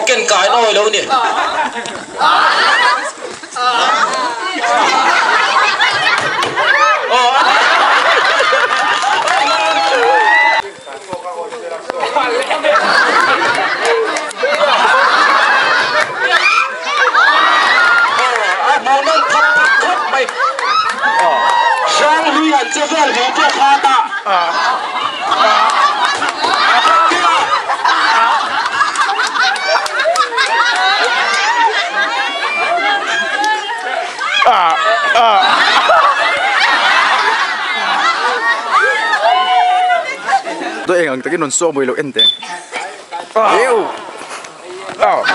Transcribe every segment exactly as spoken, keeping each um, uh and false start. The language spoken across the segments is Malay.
ken kai noi lo ni oh这个人就夸大啊啊啊啊ตัวเองตะกี้นนสู้มวยเราเอ็นเตเร็วอ้าว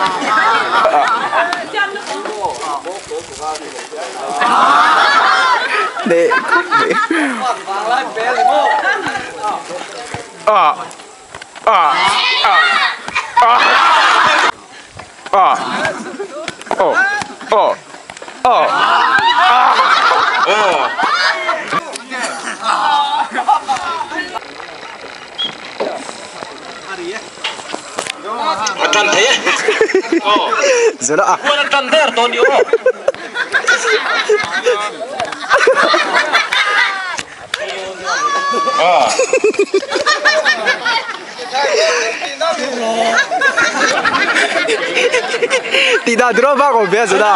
เด็กอ่าอ่าอ่าอ่าอ่าโอ้โอ้โอ้โอ้อาจารย์เทโอ้เสร็จแล้วอ่ะวันอาจารย์เทตอนนี้โอ้Ah. Tidak drop aku biasa dah.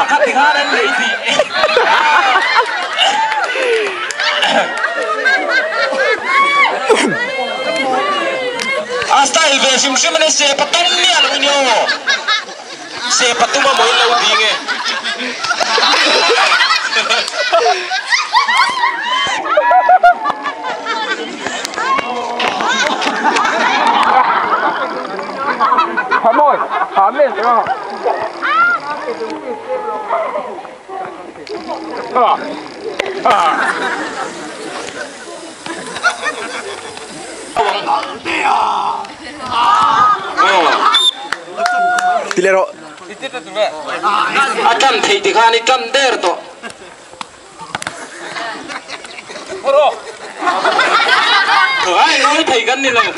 Asal versi musim ni siapa tu ni aluminio. Siapa tu mau main laut dingin. Hamoi, hamil semua. Ah, ah. Tilero. Akan thei dikhani kam der to. Bro. Ai nói thầy gan ni lo.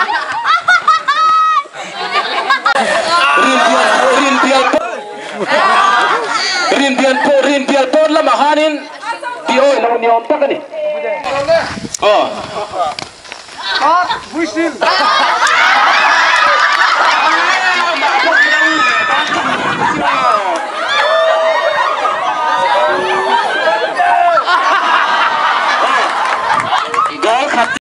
Rintian rintian po rintian po la mahanin di oi lo ni om takani oh ah wisin